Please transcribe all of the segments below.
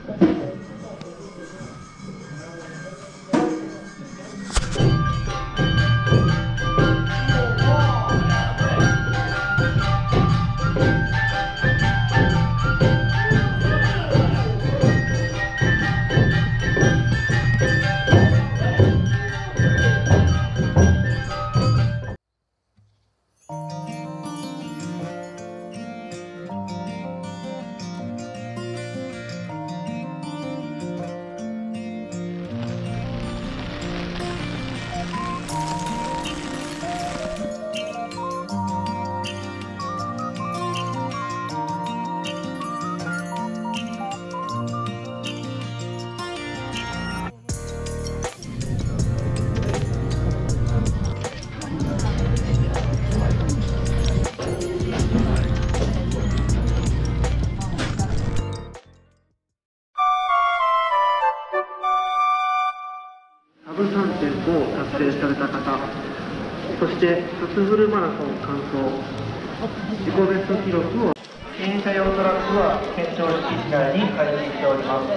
3.5を達成された方、そして初フルマラソン完走、自己ベスト記録を牽引車用トラックは検証敷地内に配置しております。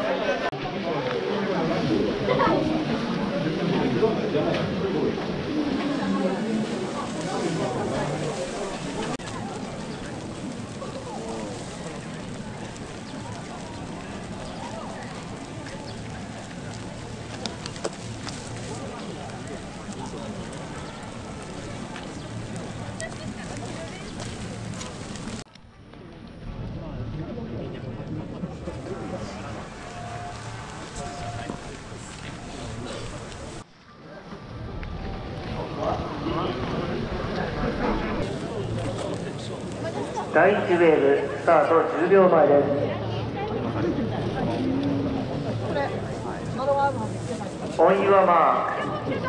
第1ウェーブスタート10秒前です。オンユアマーク。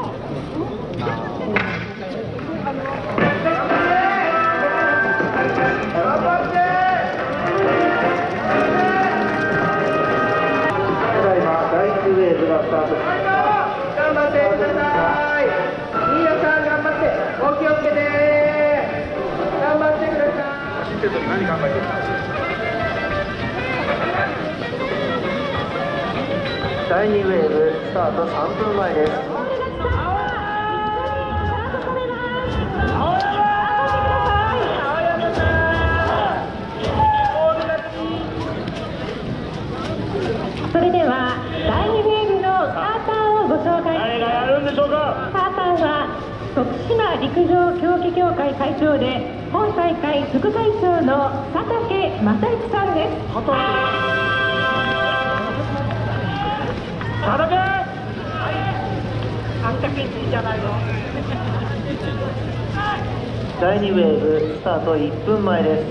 ただいま第1ウェーブがスタートしました。頑張ってください。皆さん頑張ってお気をつけて頑張ってください。何考えてるか。第2ウェーブスタート3分前です。 それでは第2ウェーブのスターターをご紹介。 誰がやるんでしょうか。 スターターは徳島陸上競技協会会長で本大会副会長の佐竹正之さんです。 佐竹。 あんたけんちじゃないの。 第2ウェーブスタート1分前です。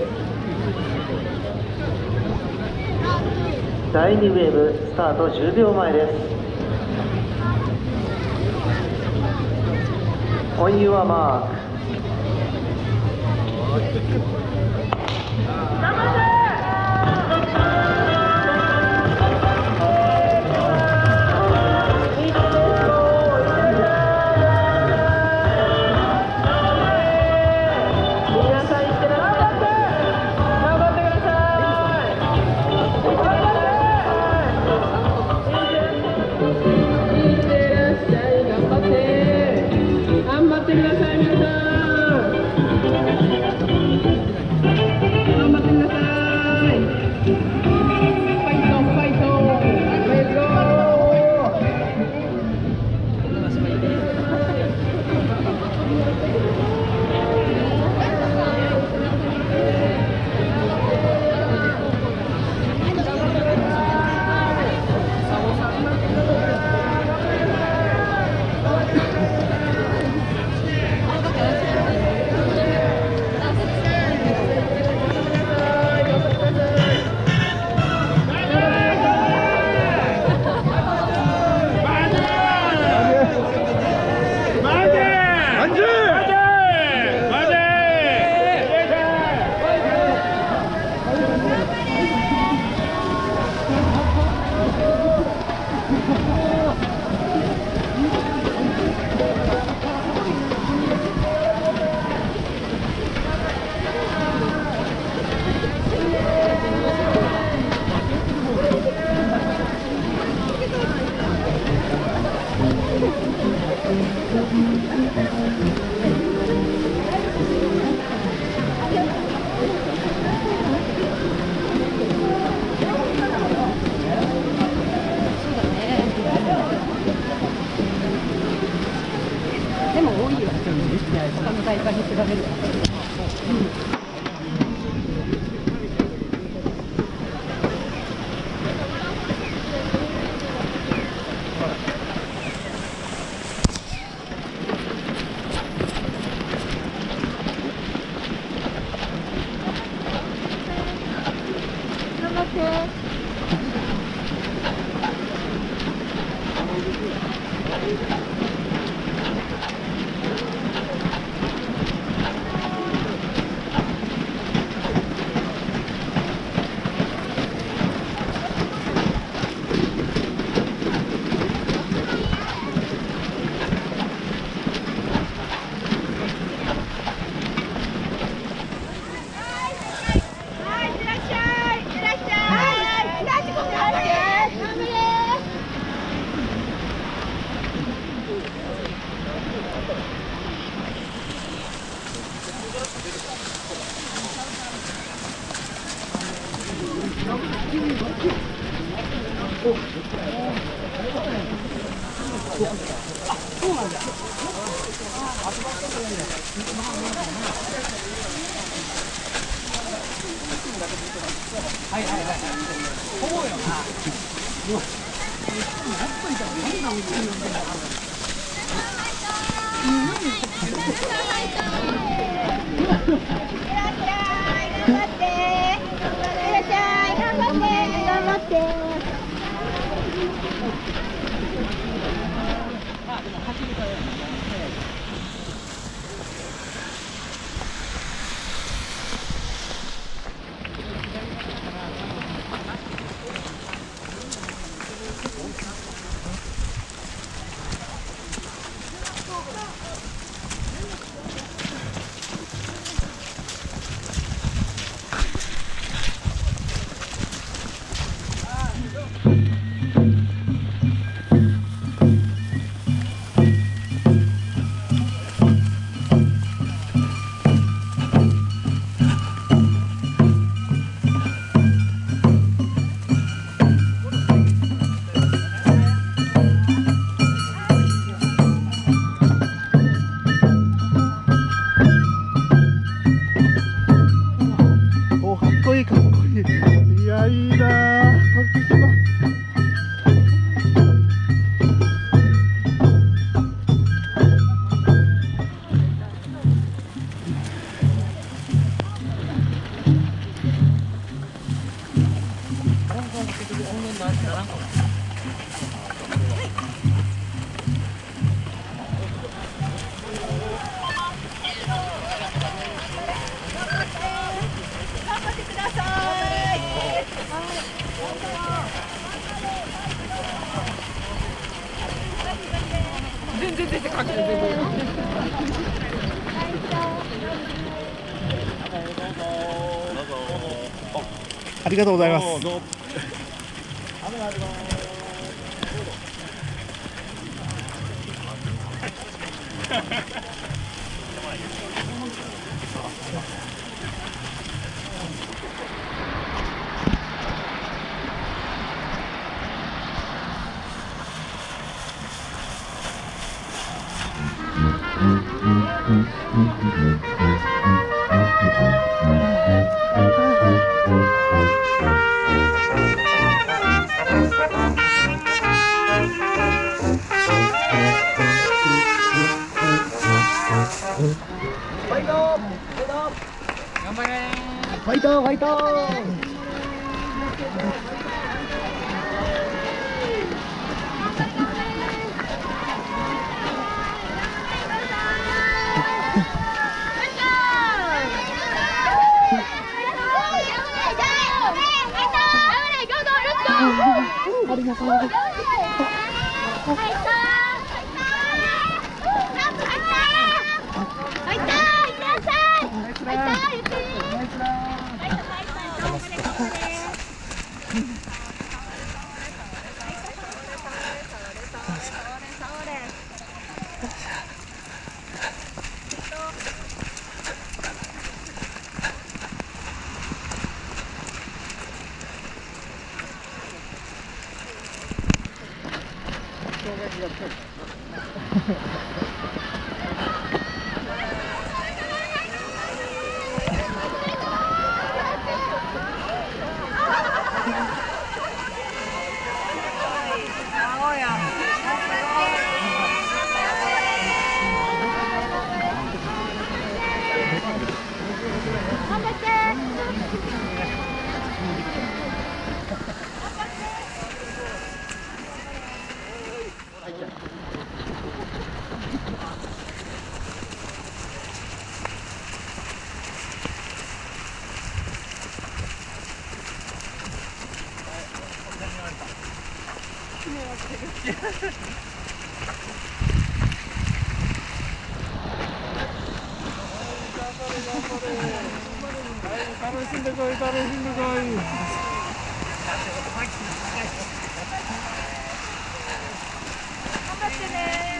第2ウェーブスタート10秒前です。オンユアマーク。 頑張ってください皆さん。 ありがとうございます。ファイトファイトありがとう。 楽しんでこい、楽しんでこい。頑張ってね。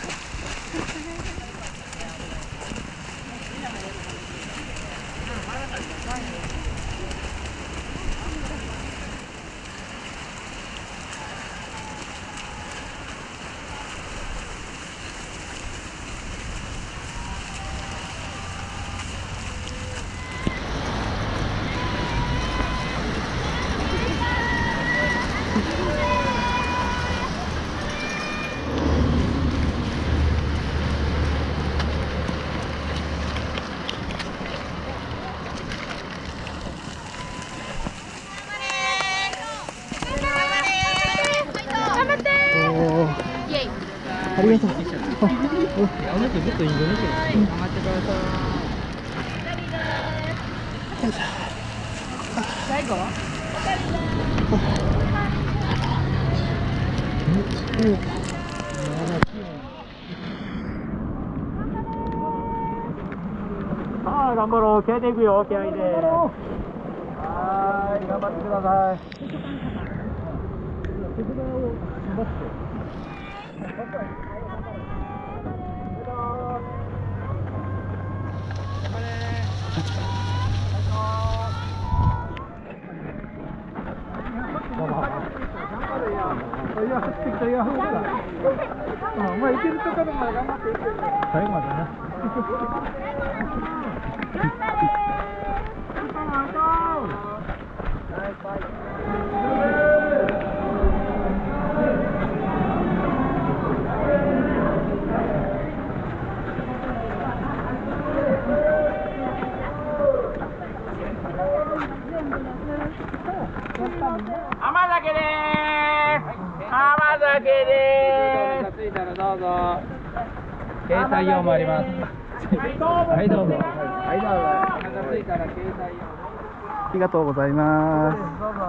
ありがとう。 最後。 さあ頑張ろう、気合いでいくよ、気合いで。 はい、頑張ってください。まあいけるところまで頑張っていける。最後までね。 甘酒でーす。甘酒でーす。着いたらどうぞ。携帯用もあります。はいどうぞ。はいどうぞ。着いたら携帯用。 ありがとうございます。 どうぞ。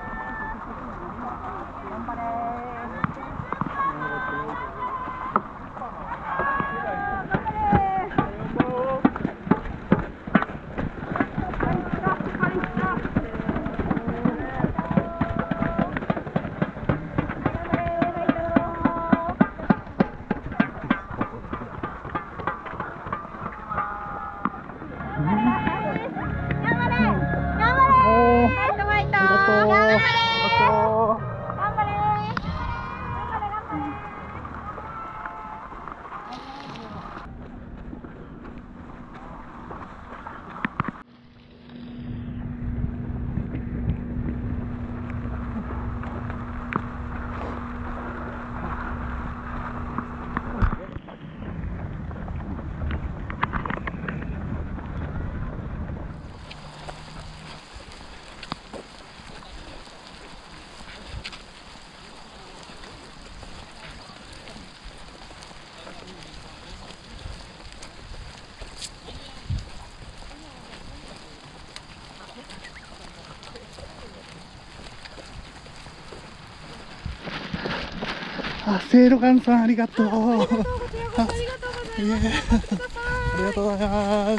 あ、せいろがんさんありがとう。ありがとうございます。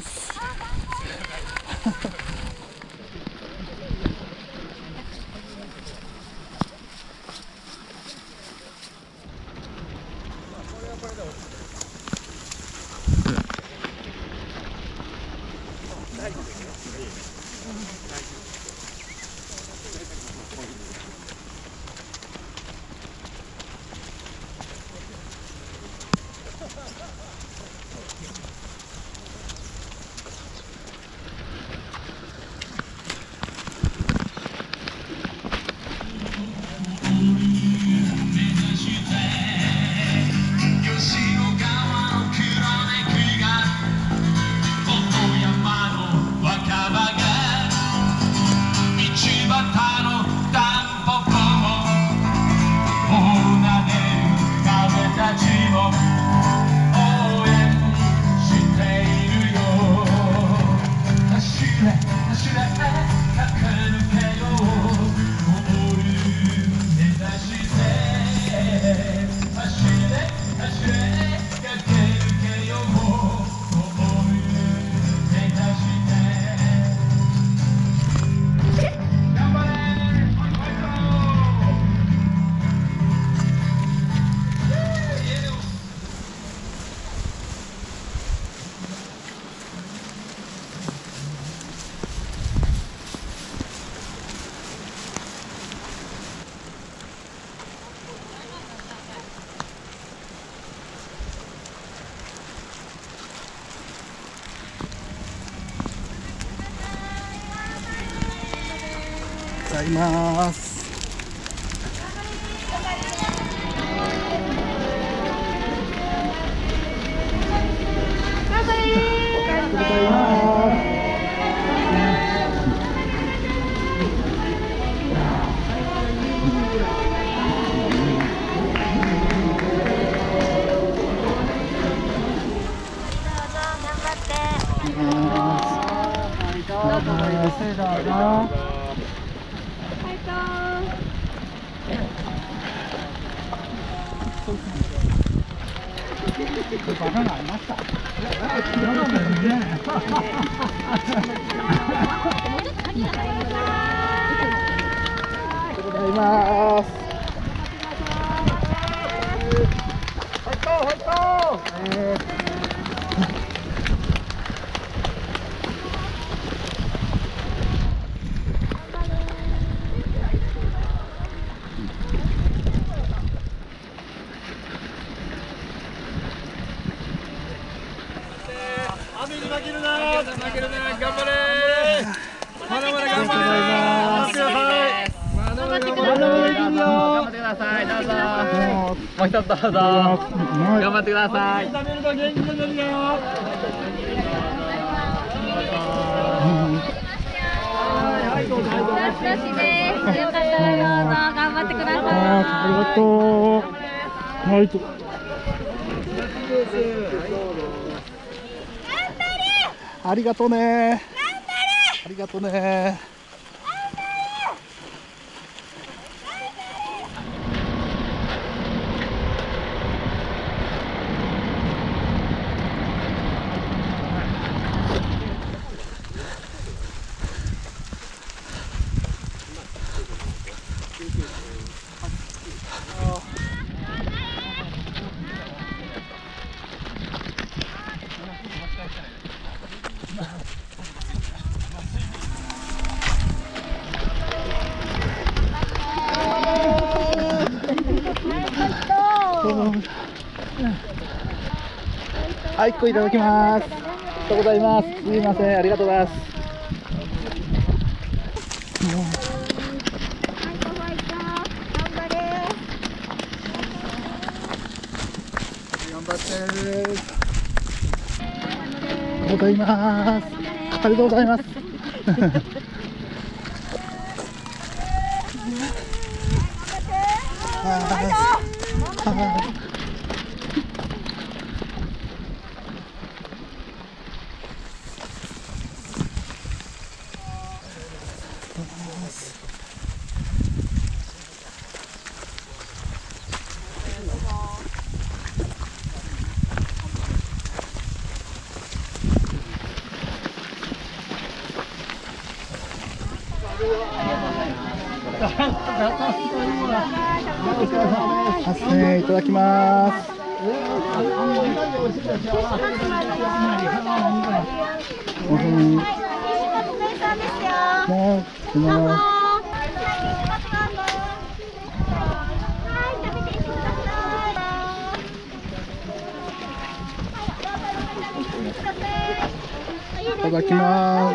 ざいます。バナナありました。ありがとうございます。 雨に負けるな、頑張れ。まだまだ頑張れ。頑張ってください。頑張ってください。どうぞ。もう一つどうぞ。頑張ってください。食べると元気になるよ。 懐かしいです。よかったらどうぞ頑張ってください。 ありがとう。はい。ありがとうね。ありがとうね。はい、1個いただきます。ありがとうございます。すみません、ありがとうございます。頑張って。ありがとうございます。ありがとうございます。いただきます。いただきます。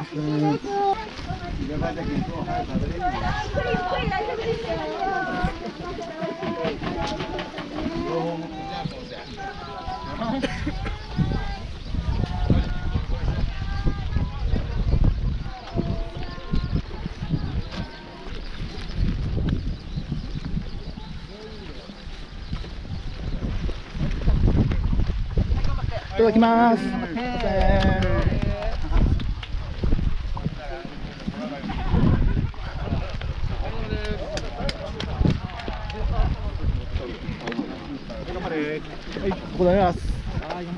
いただきます。はい、ございます。はい、頑張って。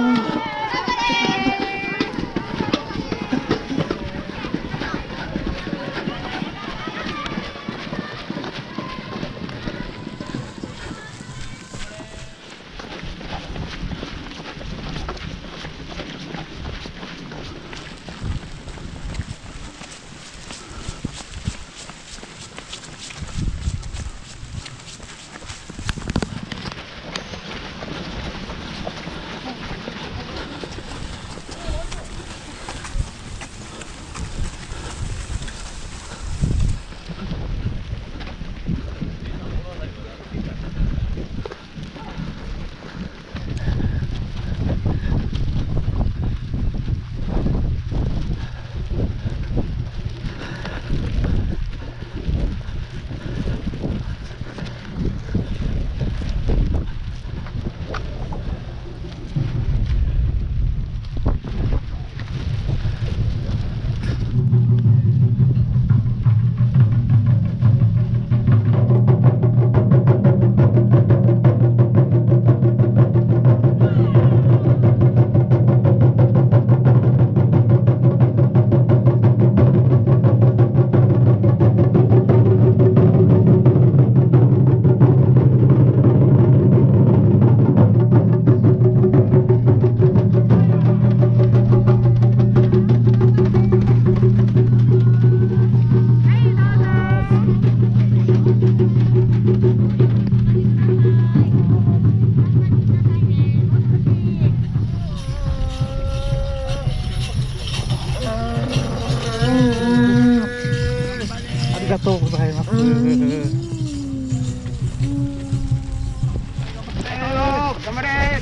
りがとうございます。 頑張れ。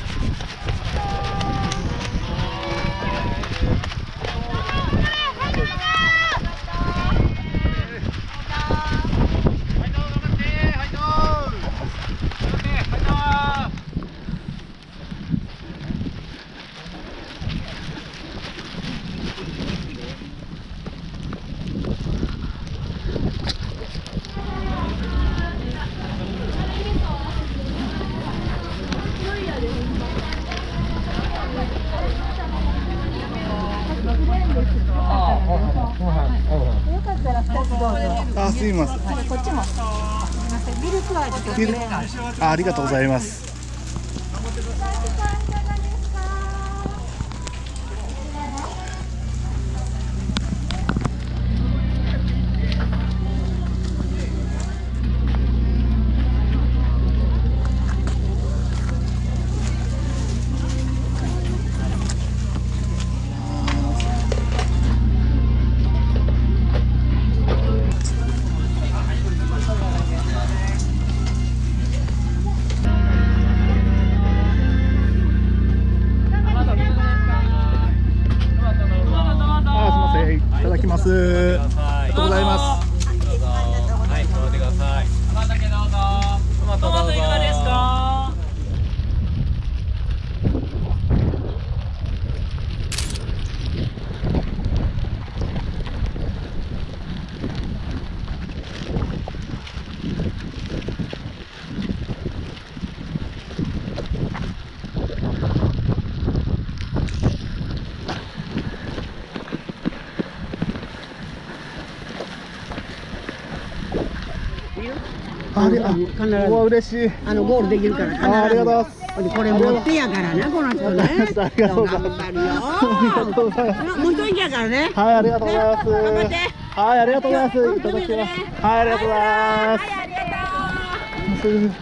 あ、すみません。こっちも。ミルク味。ありがとうございます。いただきます。ありがとうございます。 はい、食べてください。トマトだけどうぞ。トマトいかがですか。 うわ、嬉しい。 ゴールできるから必ず。 ありがとうございます。 これ持ってやからな、この人ね。 ありがとうございます。 頑張るよ。ありがとうございます。もう一人やからね。 はい、ありがとうございます。 頑張って。 はい、ありがとうございます。いただきます。はい、ありがとうございます。 はい、ありがとう。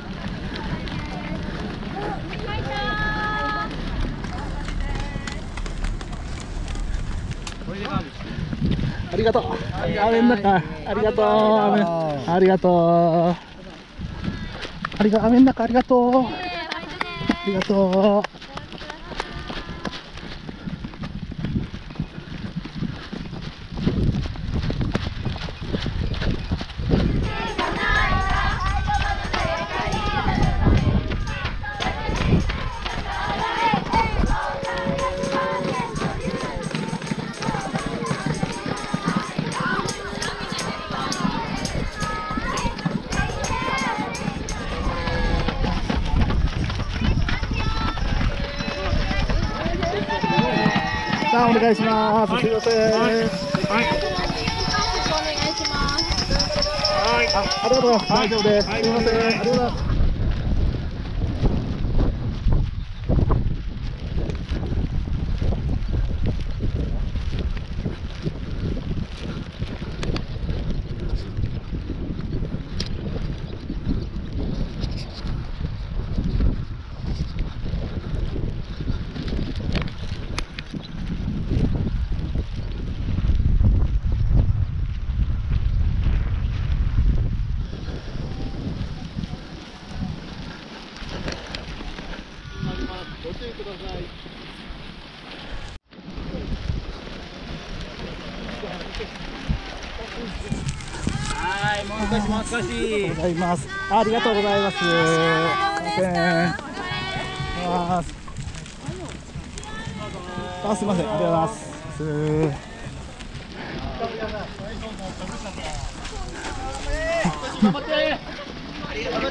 ありがとう。雨の中、ありがとう。ありがとう。雨の中、ありがとう。ありがとう。 お願いします。すいません。はい。ありがとうございます。大丈夫です。すいません。ありがとうございます。ご注意ください。 はい、もう少しもう少し。 ありがとうございます。ありがとうございます。すいません。すいません。ありがとうございます。 頑張って。頑張って。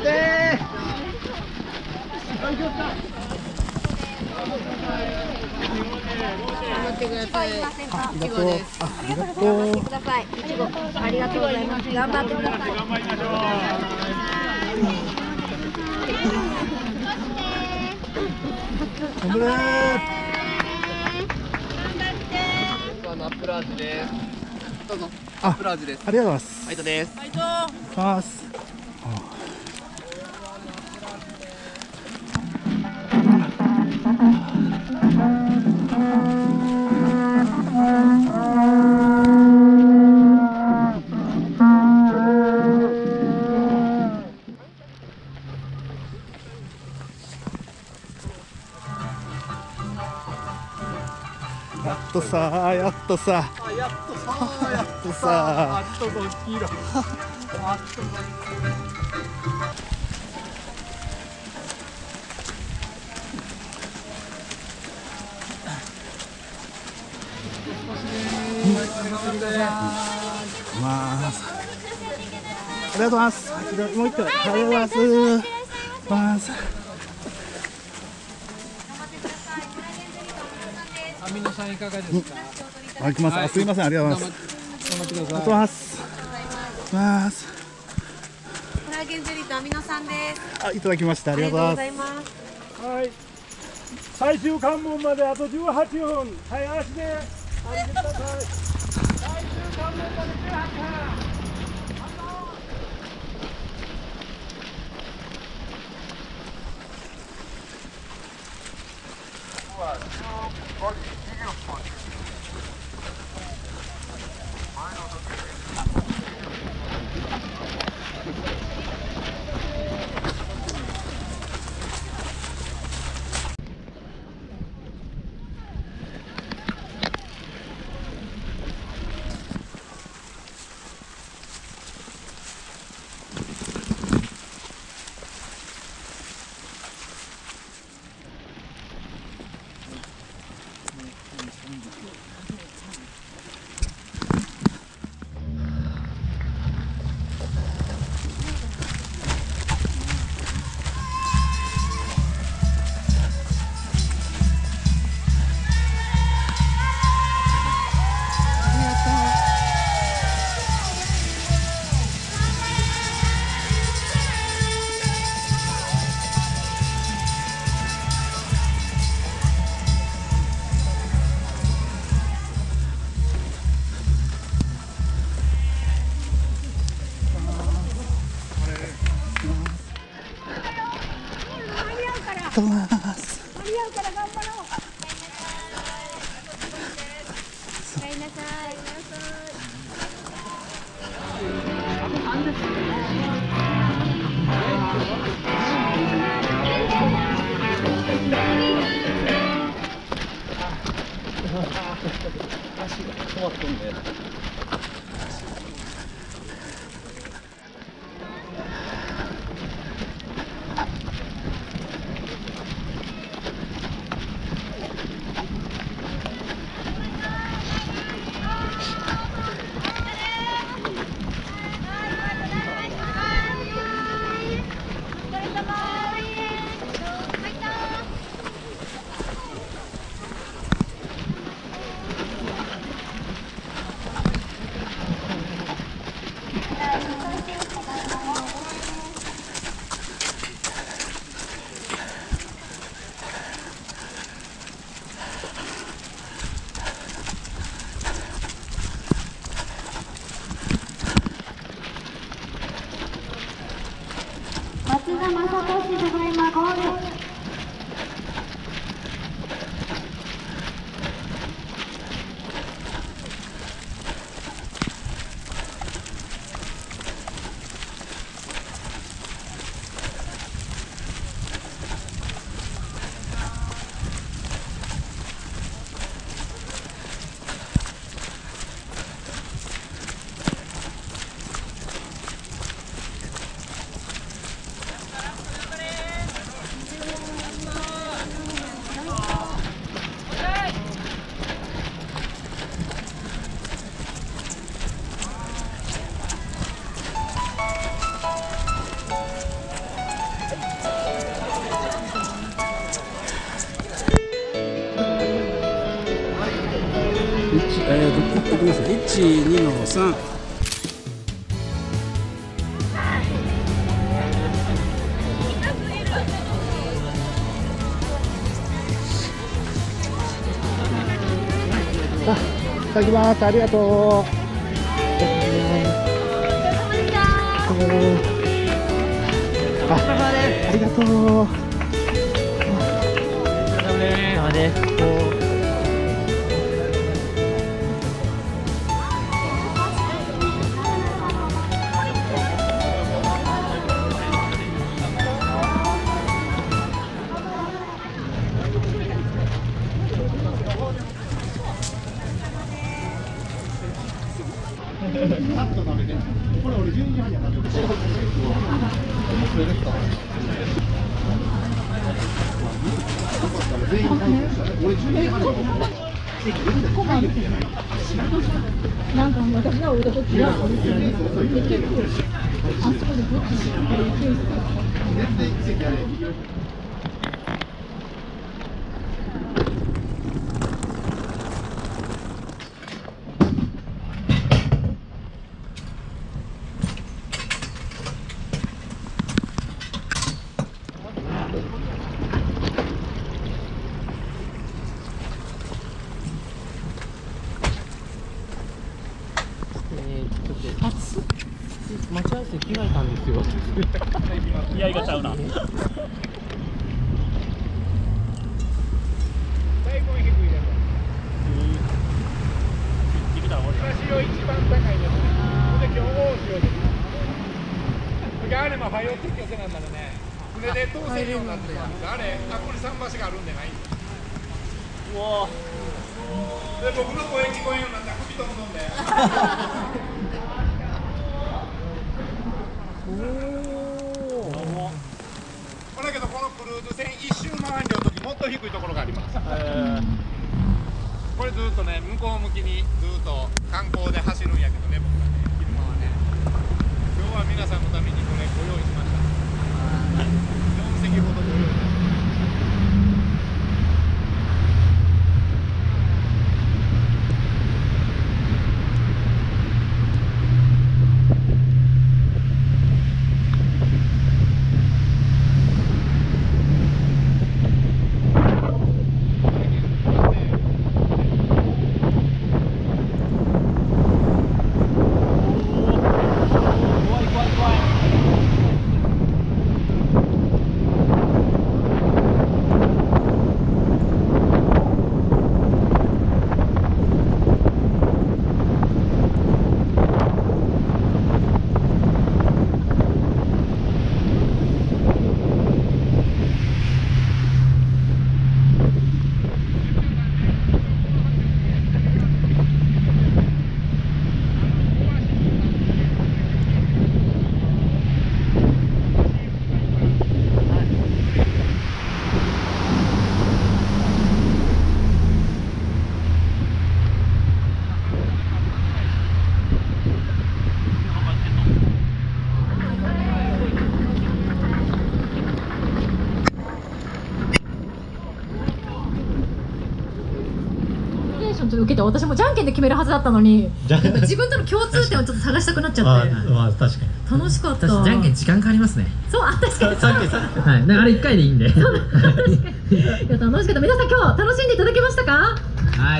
ください。いませんか。いちごです。 ありがとう。 頑張ってください。いちご。ありがとうございます。頑張ってください。 頑張りましょう。 頑張れ。 ナップラージです。どうぞ。 あ、 ナップラージです。 ありがとうございます。 ファイトです。ファイト。 ます。やっとさ、やっとさ。 やっとさ、 あっと5キロ。あっと5キロ。 ます。ありがとうございます。もう一回、ありがとうございます。 アミノさんいかがですか。 あ、来ます。すみません、ありがとうございます。 頑張ってください。 ありがとうございます。 コラーゲンゼリーとアミノ酸です。 あ、いただきました。ありがとうございます。 はい。最終関門まであと18分。早足で歩いてください。最終関門まで18分。 とうございます。 ください。1、2の3。 いただきます。ありがとう。ありがとう。これ俺12時半には食べる。 なんか私が置いた時は結局あそこでどっちに待ち合わせ着替えたんですよ。気合がちゃうな。最高に低いです。私を一番高いです。で今日大潮です。あれも早い撤去せなんだろね。船で通せるようになってる。あれ、ここに桟橋があるんでない。うわ。で僕の声聞こえんようになったら首飛んで。だけどこのクルーズ船一周回りの時もっと低いところがあります。これずっとね向こう向きにずっと観光で走るんやけどね、僕がね昼間はね。今日は皆さんのためにこれご用意しました。4席ほどご用意しました。 受けて私もじゃんけんで決めるはずだったのに自分との共通点をちょっと探したくなっちゃってまあ確かに楽しかった。 じゃんけん時間かかりますね。 そう、確かにそうはい、あれ1回でいいんで。 確かにいや楽しかった。皆さん今日楽しんでいただけましたか？ はい。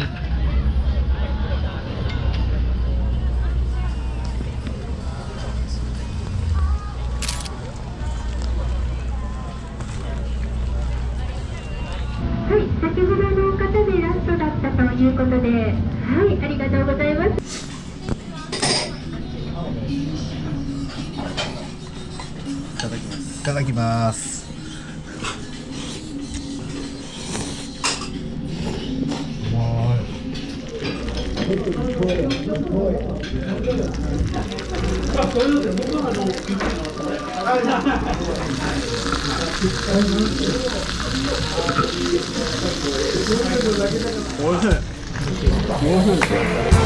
はい、先ほどの方でラストだったということで、はい、ありがとうございます。 いただきます。おいしい。